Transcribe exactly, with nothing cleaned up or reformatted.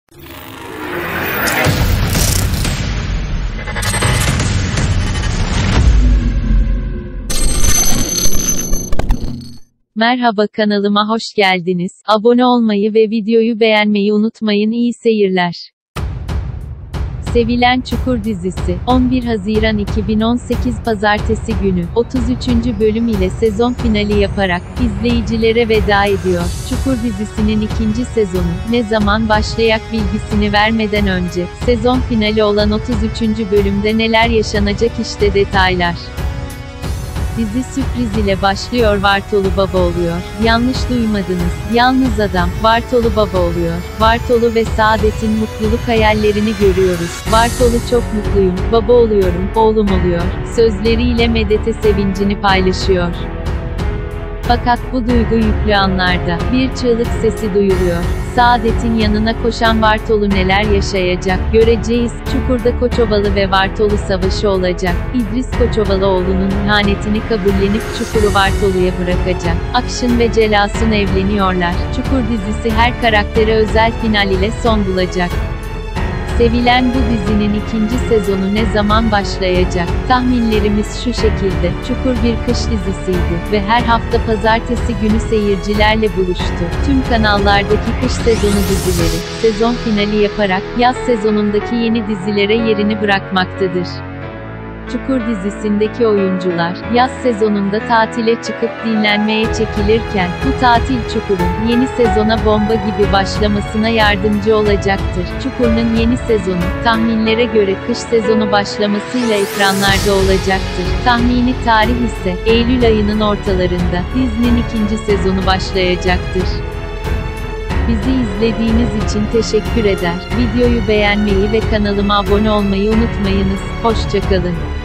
Merhaba, kanalıma hoş geldiniz. Abone olmayı ve videoyu beğenmeyi unutmayın. İyi seyirler. Sevilen Çukur dizisi, on bir Haziran iki bin on sekiz Pazartesi günü, otuz üçüncü bölüm ile sezon finali yaparak, izleyicilere veda ediyor. Çukur dizisinin ikinci sezonu, ne zaman başlayak bilgisini vermeden önce, sezon finali olan otuz üçüncü bölümde neler yaşanacak, işte detaylar. Dizi sürpriz ile başlıyor. Vartolu baba oluyor. Yanlış duymadınız. Yalnız adam, Vartolu baba oluyor. Vartolu ve Saadet'in mutluluk hayallerini görüyoruz. Vartolu çok mutluyum, baba oluyorum, oğlum oluyor sözleriyle Medet'e sevincini paylaşıyor. Fakat bu duygu yüklü anlarda, bir çığlık sesi duyuluyor. Saadet'in yanına koşan Vartolu neler yaşayacak, göreceğiz. Çukur'da Koçovalı ve Vartolu savaşı olacak. İdris Koçovalıoğlu'nun ihanetini kabullenip Çukur'u Vartolu'ya bırakacak. Akşın ve Celasun evleniyorlar. Çukur dizisi her karaktere özel final ile son bulacak. Sevilen bu dizinin ikinci sezonu ne zaman başlayacak? Tahminlerimiz şu şekilde: Çukur bir kış dizisiydi ve her hafta pazartesi günü seyircilerle buluştu. Tüm kanallardaki kış sezonu dizileri, sezon finali yaparak, yaz sezonundaki yeni dizilere yerini bırakmaktadır. Çukur dizisindeki oyuncular, yaz sezonunda tatile çıkıp dinlenmeye çekilirken, bu tatil Çukur'un yeni sezona bomba gibi başlamasına yardımcı olacaktır. Çukur'un yeni sezonu, tahminlere göre kış sezonu başlamasıyla ekranlarda olacaktır. Tahmini tarih ise, Eylül ayının ortalarında, dizinin ikinci sezonu başlayacaktır. Bizi izlediğiniz için teşekkür eder. Videoyu beğenmeyi ve kanalıma abone olmayı unutmayınız. Hoşça kalın.